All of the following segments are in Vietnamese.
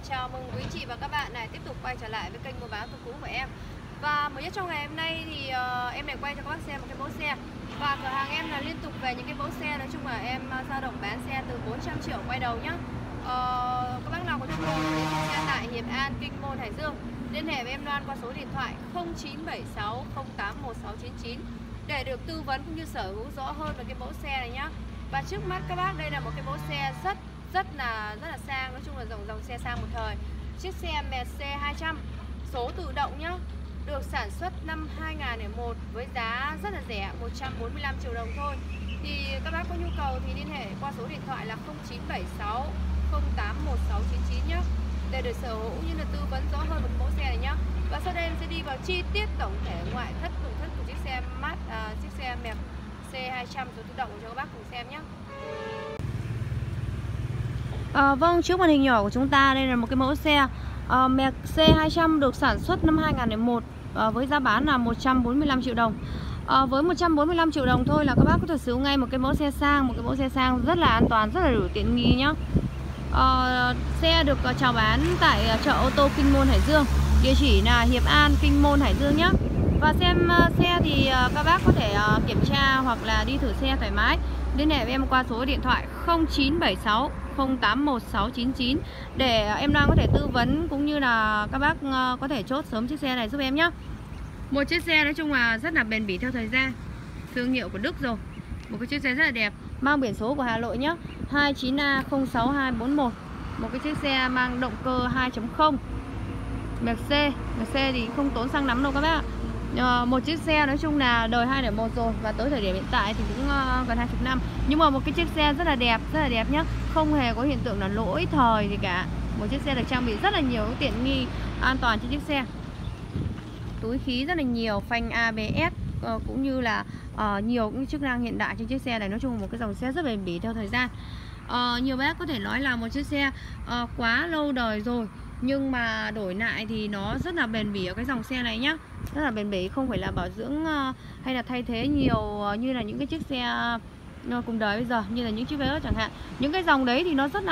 Chào mừng quý chị và các bạn này tiếp tục quay trở lại với kênh mua bán tô cũ của em. Và mới nhất trong ngày hôm nay thì em lại quay cho các bác xem một cái mẫu xe. Và cửa hàng em là liên tục về những cái mẫu xe, nói chung là em dao động bán xe từ 400 triệu quay đầu nhá. Các bác nào có nhu cầu đến xe tại Hiệp An, Kinh Môn, Hải Dương, liên hệ với em Loan qua số điện thoại 0976 081699 để được tư vấn cũng như sở hữu rõ hơn về cái mẫu xe này nhá. Và trước mắt các bác, đây là một cái mẫu xe rất là sang, nói chung là dòng xe sang một thời. Chiếc xe Mercedes C200 số tự động nhá, được sản xuất năm 2001 với giá rất là rẻ, 145 triệu đồng thôi. Thì các bác có nhu cầu thì liên hệ qua số điện thoại là 0976 081699 nhá, để được sở hữu như là tư vấn rõ hơn về mẫu xe này nhá. Và sau đây em sẽ đi vào chi tiết tổng thể ngoại thất nội thất của chiếc xe Mercedes C200 số tự động cho các bác cùng xem nhé. Vâng, trước màn hình nhỏ của chúng ta đây là một cái mẫu xe Mercedes C200 được sản xuất năm 2001 với giá bán là 145 triệu đồng. Với 145 triệu đồng thôi là các bác có thể sở hữu ngay một cái mẫu xe sang, một cái mẫu xe sang rất là an toàn, rất là đủ tiện nghi nhá. Xe được chào bán tại chợ ô tô Kinh Môn, Hải Dương, địa chỉ là Hiệp An, Kinh Môn, Hải Dương nhé. Và xem xe thì các bác có thể kiểm tra hoặc là đi thử xe thoải mái, liên hệ với em qua số điện thoại 0976 081699 để em đang có thể tư vấn cũng như là các bác có thể chốt sớm chiếc xe này giúp em nhé. Một chiếc xe nói chung là rất là bền bỉ theo thời gian, thương hiệu của Đức rồi. Một cái chiếc xe rất là đẹp, mang biển số của Hà Nội nhé, 29A06241. Một cái chiếc xe mang động cơ 2.0 Mercedes thì không tốn xăng lắm đâu các bác. Một chiếc xe nói chung là đời 201 rồi, và tới thời điểm hiện tại thì cũng gần 20 năm. Nhưng mà một cái chiếc xe rất là đẹp nhá, không hề có hiện tượng là lỗi thời gì cả. Một chiếc xe được trang bị rất là nhiều tiện nghi an toàn trên chiếc xe. Túi khí rất là nhiều, phanh ABS cũng như là nhiều những chức năng hiện đại trên chiếc xe này. Nói chung là một cái dòng xe rất bền bỉ theo thời gian. Nhiều bác có thể nói là một chiếc xe quá lâu đời rồi, nhưng mà đổi lại thì nó rất là bền bỉ ở cái dòng xe này nhá, rất là bền bỉ, không phải là bảo dưỡng hay là thay thế nhiều như là những cái chiếc xe cùng đời bây giờ, như là những chiếc Vios chẳng hạn. Những cái dòng đấy thì nó rất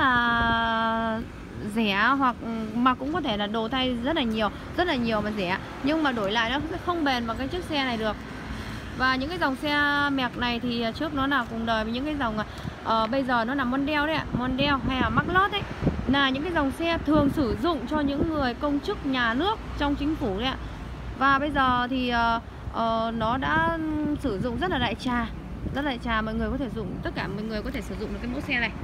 là rẻ, hoặc mà cũng có thể là đồ thay rất là nhiều mà rẻ, nhưng mà đổi lại nó sẽ không bền bằng cái chiếc xe này được. Và những cái dòng xe Merc này thì trước nó là cùng đời với những cái dòng bây giờ nó là Mondeo đấy ạ, Mondeo hay là Mark ấy, là những cái dòng xe thường sử dụng cho những người công chức nhà nước trong chính phủ đấy ạ. Và bây giờ thì nó đã sử dụng rất là đại trà, mọi người có thể dùng, tất cả mọi người có thể sử dụng được cái mẫu xe này.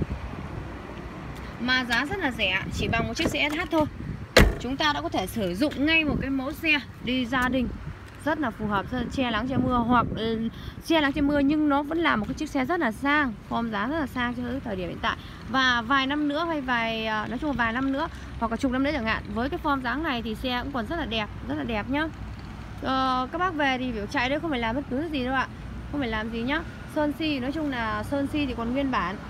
Mà giá rất là rẻ, chỉ bằng một chiếc xe SH thôi, chúng ta đã có thể sử dụng ngay một cái mẫu xe đi gia đình rất là phù hợp, rất là che nắng che mưa, hoặc che nắng che mưa nhưng nó vẫn là một cái chiếc xe rất là sang, form giá rất là sang cho thời điểm hiện tại. Và vài năm nữa hay nói chung là vài năm nữa hoặc là chục năm nữa chẳng hạn, với cái form dáng này thì xe cũng còn rất là đẹp nhá. Các bác về thì biểu chạy đấy, không phải làm bất cứ gì đâu ạ, không phải làm gì nhá. Sơn xi, nói chung là sơn xi thì còn nguyên bản,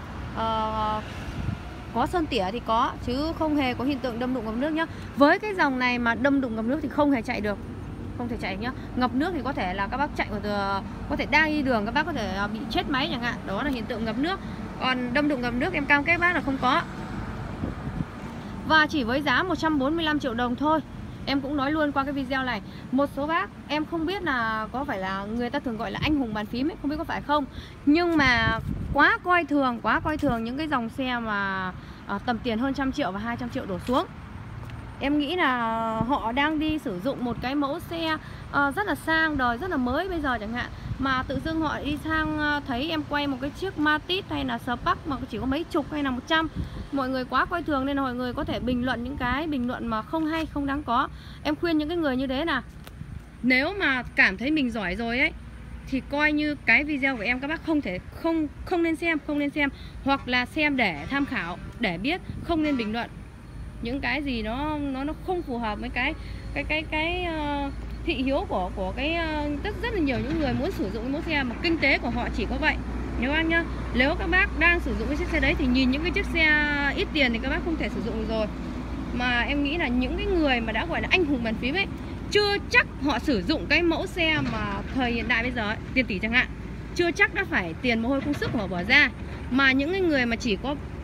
có sơn tỉa thì có, chứ không hề có hiện tượng đâm đụng ngập nước nhá. Với cái dòng này mà đâm đụng ngập nước thì không hề chạy được, không thể chạy nhá. Ngập nước thì có thể là các bác chạy có thể đang đi đường các bác có thể bị chết máy chẳng hạn, đó là hiện tượng ngập nước. Còn đâm đụng ngập nước em cam kết bác là không có. Và chỉ với giá 145 triệu đồng thôi. Em cũng nói luôn qua cái video này, một số bác em không biết là có phải là người ta thường gọi là anh hùng bàn phím ấy, không biết có phải không, nhưng mà quá coi thường những cái dòng xe mà tầm tiền hơn 100 triệu và 200 triệu đổ xuống. Em nghĩ là họ đang đi sử dụng một cái mẫu xe rất là sang đời, rất là mới bây giờ chẳng hạn, mà tự dưng họ đi sang thấy em quay một cái chiếc Matiz hay là Spark mà chỉ có mấy chục hay là 100. Mọi người quá coi thường nên là mọi người có thể bình luận những cái bình luận mà không hay, không đáng có. Em khuyên những cái người như thế là nếu mà cảm thấy mình giỏi rồi ấy thì coi như cái video của em các bác không nên xem, hoặc là xem để tham khảo, để biết, không nên bình luận những cái gì nó không phù hợp với cái thị hiếu của cái rất là nhiều những người muốn sử dụng cái mẫu xe mà kinh tế của họ chỉ có vậy. Nếu anh nhá, nếu các bác đang sử dụng cái chiếc xe đấy thì nhìn những cái chiếc xe ít tiền thì các bác không thể sử dụng được rồi. Mà em nghĩ là những cái người mà đã gọi là anh hùng bàn phím ấy, chưa chắc họ sử dụng cái mẫu xe mà thời hiện đại bây giờ ấy, tiền tỷ chẳng hạn, chưa chắc đã phải tiền mồ hôi công sức của họ bỏ ra. Mà những cái người mà chỉ có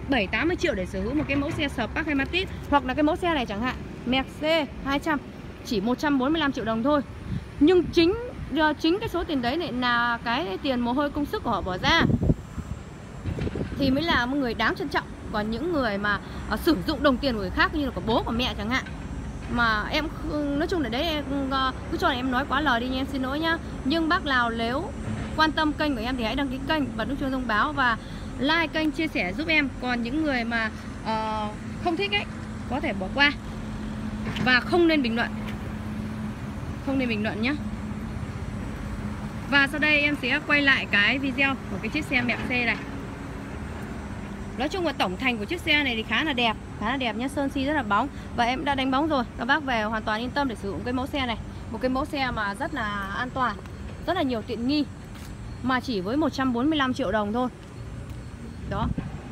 7-80 triệu để sở hữu một cái mẫu xe Spark hay Matiz. Hoặc là cái mẫu xe này chẳng hạn, Mercedes 200 chỉ 145 triệu đồng thôi. Nhưng chính cái số tiền đấy lại là cái tiền mồ hôi công sức của họ bỏ ra thì mới là một người đáng trân trọng. Còn những người mà sử dụng đồng tiền của người khác như là của bố của mẹ chẳng hạn, mà em nói chung là đấy em cứ cho là em nói quá lời đi nha, em xin lỗi nhá. Nhưng bác nào nếu quan tâm kênh của em thì hãy đăng ký kênh và nút chuông thông báo và like kênh, chia sẻ giúp em. Còn những người mà không thích ấy có thể bỏ qua và không nên bình luận, không nên bình luận nhé. Và sau đây em sẽ quay lại cái video của cái chiếc xe Mercedes này. Nói chung là tổng thành của chiếc xe này thì khá là đẹp nhé, sơn xi rất là bóng và em đã đánh bóng rồi. Các bác về hoàn toàn yên tâm để sử dụng cái mẫu xe này. Một cái mẫu xe mà rất là an toàn, rất là nhiều tiện nghi mà chỉ với 145 triệu đồng thôi. Đó.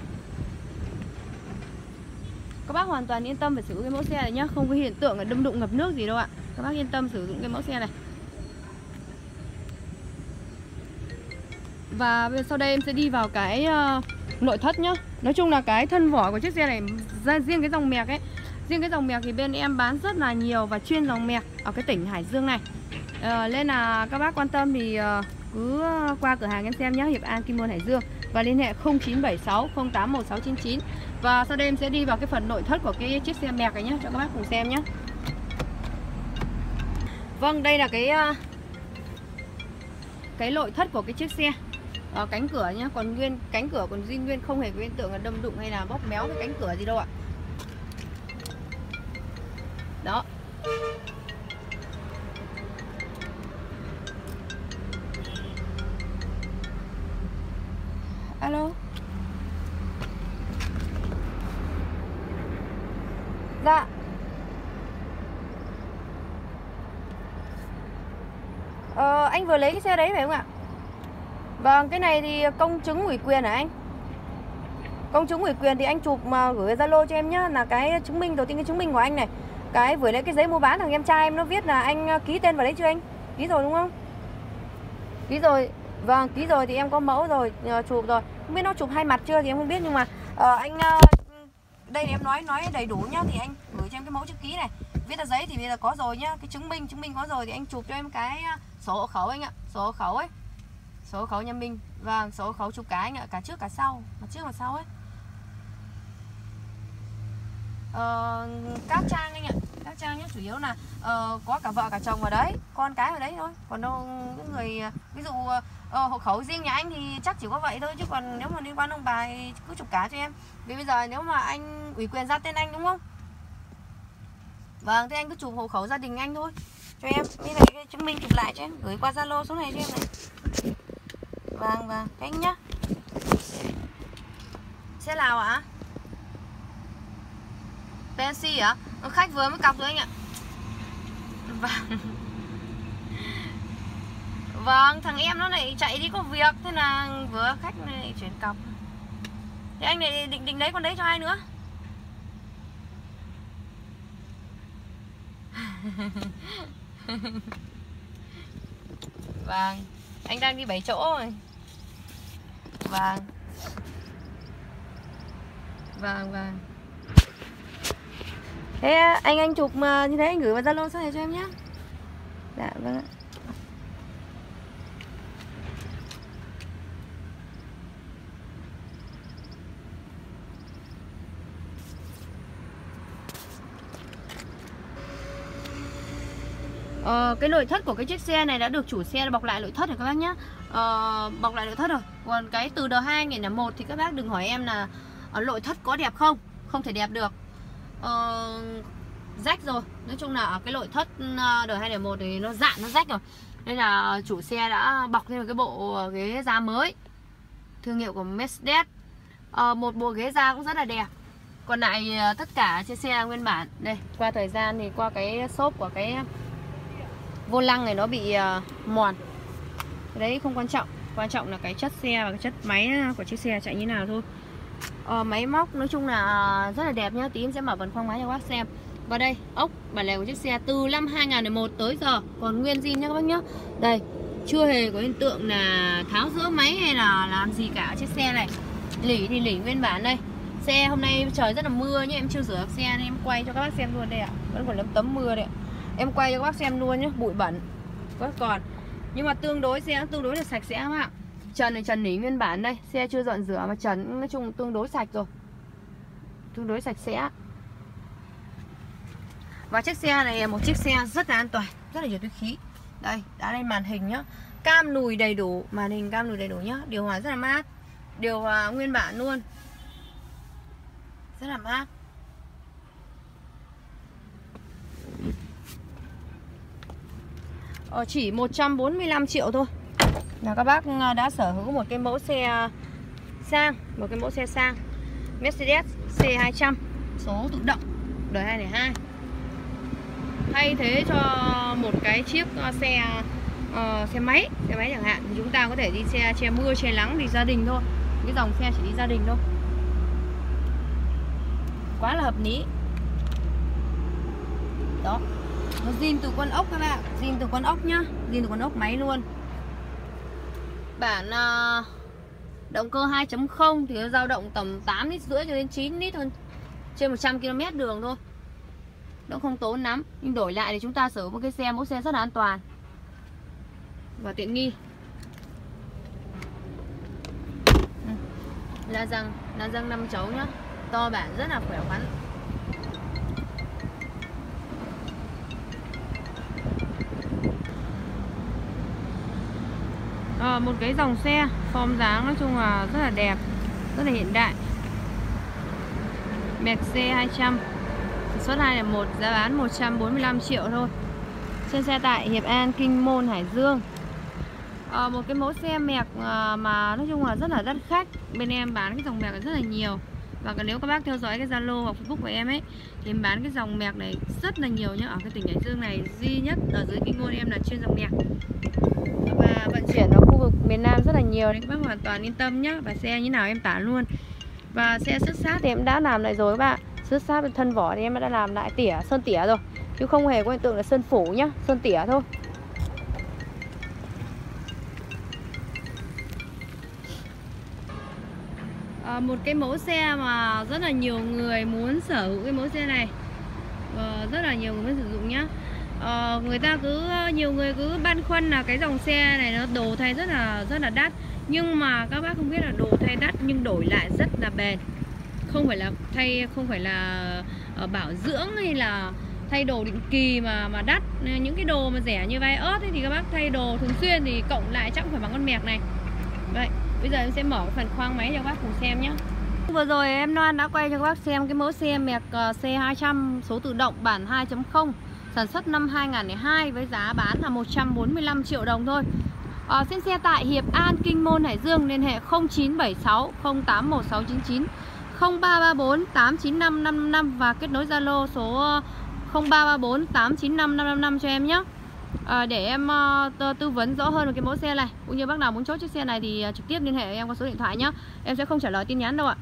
Các bác hoàn toàn yên tâm về sử dụng cái mẫu xe này nhá, không có hiện tượng là đâm đụng ngập nước gì đâu ạ. Các bác yên tâm sử dụng cái mẫu xe này. Và sau đây em sẽ đi vào cái nội thất nhá. Nói chung là cái thân vỏ của chiếc xe này, riêng cái dòng Merc ấy, riêng cái dòng Merc thì bên em bán rất là nhiều và chuyên dòng Merc ở cái tỉnh Hải Dương này. Nên là các bác quan tâm thì cứ qua cửa hàng em xem nhé, Hiệp An Kim Môn Hải Dương, và liên hệ 0976 081699. Và sau đây em sẽ đi vào cái phần nội thất của cái chiếc xe Merc này nhé, cho các bác cùng xem nhé. Vâng, đây là cái nội thất của cái chiếc xe. Cánh cửa nhá, còn nguyên cánh cửa còn zin nguyên, không hề có hiện tượng là đâm đụng hay là bóp méo cái cánh cửa gì đâu ạ. Đó. Alo. Dạ. Anh vừa lấy cái xe đấy phải không ạ? Vâng, cái này thì công chứng ủy quyền hả anh? Công chứng ủy quyền thì anh chụp mà gửi Zalo cho em nhá, là cái chứng minh đầu tiên, cái chứng minh của anh này. Cái vừa lấy cái giấy mua bán thằng em trai em nó viết là anh ký tên vào đấy chưa anh? Ký rồi đúng không? Ký rồi. Vâng, ký rồi thì em có mẫu rồi, chụp rồi. Không biết nó chụp hai mặt chưa thì em không biết, nhưng mà anh đây thì em nói đầy đủ nhá, thì anh gửi cho em cái mẫu chữ ký này. Viết tờ giấy thì bây giờ có rồi nhá, cái chứng minh có rồi thì anh chụp cho em cái sổ hộ khẩu anh ạ, sổ hộ khẩu ấy. Sổ hộ khẩu nhà mình. Vâng, sổ hộ khẩu chụp cả anh ạ, cả trước cả sau, mặt trước mặt sau ấy. Các trang anh ạ, các trang nhé, chủ yếu là có cả vợ cả chồng vào đấy, con cái vào đấy thôi. Còn đâu những người ví dụ hộ khẩu riêng nhà anh thì chắc chỉ có vậy thôi, chứ còn nếu mà liên quan ông bà thì cứ chụp cả cho em. Vì bây giờ nếu mà anh ủy quyền ra tên anh đúng không? Vâng, thế anh cứ chụp hộ khẩu gia đình anh thôi cho em, với lại cái chứng minh chụp lại cho em, gửi qua Zalo số này cho em này. Vâng, vâng, thế anh nhá. Xe nào ạ? Pensi hả? Khách vừa mới cọc rồi anh ạ. Vâng. Vâng, thằng em nó lại chạy đi có việc, thế là vừa khách này chuyển cọc. Thế anh lại định đấy con đấy cho ai nữa? Vâng, anh đang đi 7 chỗ rồi. Vâng. Vâng, vâng. Thế anh chụp mà như thế anh gửi vào Zalo số này cho em nhé. Dạ vâng ạ. Cái nội thất của cái chiếc xe này đã được chủ xe bọc lại nội thất rồi các bác nhé. Bọc lại nội thất rồi. Còn cái từ đời 2001 thì các bác đừng hỏi em là nội thất có đẹp không. Không thể đẹp được. Rách rồi. Nói chung là ở cái nội thất đời 2001 thì nó dạn, nó rách rồi. Nên là chủ xe đã bọc thêm một cái bộ ghế da mới, thương hiệu của Mercedes. Một bộ ghế da cũng rất là đẹp. Còn lại tất cả trên xe nguyên bản. Đây, qua thời gian thì qua cái xốp của cái vô lăng này nó bị mòn. Cái đấy không quan trọng. Quan trọng là cái chất xe và cái chất máy của chiếc xe chạy như nào thôi. Máy móc nói chung là rất là đẹp nhá. Tí em sẽ mở phần khoang máy cho các bác xem. Và đây, ốc bản lề của chiếc xe từ năm 2001 tới giờ còn nguyên zin nhá các bác nhá. Đây, chưa hề có hiện tượng là tháo rỡ máy hay là làm gì cả chiếc xe này. Lỉ thì lỉ nguyên bản đây. Xe hôm nay trời rất là mưa nhé, em chưa rửa xe nên em quay cho các bác xem luôn đây ạ. Vẫn còn lấm tấm mưa đấy ạ. Em quay cho các bác xem luôn nhé, bụi bẩn vẫn còn. Nhưng mà tương đối xe tương đối là sạch sẽ các bạn. Trần này trần nỉ nguyên bản đây, xe chưa dọn rửa mà trần nói chung tương đối sạch rồi. Tương đối sạch sẽ. Và chiếc xe này là một chiếc xe rất là an toàn, rất là nhiều túi khí. Đây, đã lên màn hình nhá. Cam lùi đầy đủ, màn hình cam lùi đầy đủ nhá. Điều hòa rất là mát. Điều hòa nguyên bản luôn. Rất là mát. Chỉ 145 triệu thôi là các bác đã sở hữu một cái mẫu xe sang, một cái mẫu xe sang Mercedes C200 số tự động đời 2002. Thay thế cho một cái chiếc xe máy chẳng hạn thì chúng ta có thể đi xe che mưa che nắng đi gia đình thôi. Cái dòng xe chỉ đi gia đình thôi. Quá là hợp lý. Đó. Nó zin từ con ốc các bạn, zin từ con ốc nhá, zin từ con ốc máy luôn. Bản động cơ 2.0 thì nó dao động tầm 8,5 lít cho đến 9 lít hơn trên 100 km đường thôi. Nó không tốn lắm, nhưng đổi lại thì chúng ta sở hữu một cái mẫu xe rất là an toàn và tiện nghi. La răng 5 chấu nhá, to bản rất là khỏe khoắn. Một cái dòng xe form dáng nói chung là rất là đẹp, rất là hiện đại. Mercedes 200 số 201, giá bán 145 triệu thôi. Trên xe tại Hiệp An, Kinh Môn, Hải Dương. Một cái mẫu xe mẹc mà nói chung là rất là đắt khách. Bên em bán cái dòng mẹc rất là nhiều. Và nếu các bác theo dõi cái Zalo hoặc Facebook của em ấy thì em bán cái dòng mẹc này rất là nhiều nhá. Ở cái tỉnh Hải Dương này duy nhất ở dưới Kinh Môn em là chuyên dòng mẹc. Và vận chuyển ở khu vực miền Nam rất là nhiều nên các bác hoàn toàn yên tâm nhá. Và xe như nào em tả luôn. Và xe xước sát thì em đã làm lại rồi các bạn. Xước sát bên thân vỏ thì em đã làm lại sơn tỉa rồi, chứ không hề có hiện tượng là sơn phủ nhá, sơn tỉa thôi. Một cái mẫu xe mà rất là nhiều người muốn sở hữu cái mẫu xe này, rất là nhiều người muốn sử dụng nhá. Nhiều người cứ băn khoăn là cái dòng xe này nó đồ thay rất là đắt, nhưng mà các bác không biết là đồ thay đắt nhưng đổi lại rất là bền. Không phải là bảo dưỡng hay là thay đồ định kỳ mà đắt. Những cái đồ mà rẻ như vai ớt thì các bác thay đồ thường xuyên thì cộng lại chắc phải bằng con mẹc này. Vậy bây giờ em sẽ mở cái phần khoang máy cho các bác cùng xem nhé. Vừa rồi em Loan đã quay cho các bác xem cái mẫu xe mẹc C200 số tự động bản 2.0 sản xuất năm 2002 với giá bán là 145 triệu đồng thôi. Trên xe tại Hiệp An, Kinh Môn, Hải Dương, liên hệ 0976 081699 0334 895 555 và kết nối Zalo số 0334 895 555 cho em nhé. Để em tư vấn rõ hơn về cái mẫu xe này, cũng như bác nào muốn chốt chiếc xe này thì trực tiếp liên hệ với em qua số điện thoại nhé. Em sẽ không trả lời tin nhắn đâu ạ.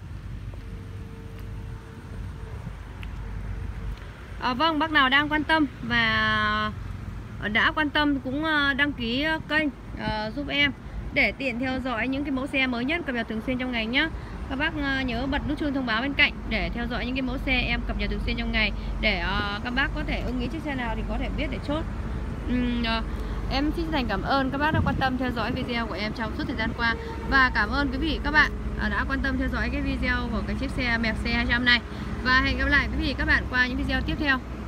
Vâng, bác nào đang quan tâm và đã quan tâm cũng đăng ký kênh giúp em để tiện theo dõi những cái mẫu xe mới nhất cập nhật thường xuyên trong ngày nhé. Các bác nhớ bật nút chuông thông báo bên cạnh để theo dõi những cái mẫu xe em cập nhật thường xuyên trong ngày, để các bác có thể ưng ý chiếc xe nào thì có thể biết để chốt. Em xin thành cảm ơn các bác đã quan tâm theo dõi video của em trong suốt thời gian qua, và cảm ơn quý vị các bạn đã quan tâm theo dõi cái video của cái chiếc xe Mercedes C200 này, và hẹn gặp lại quý vị các bạn qua những video tiếp theo.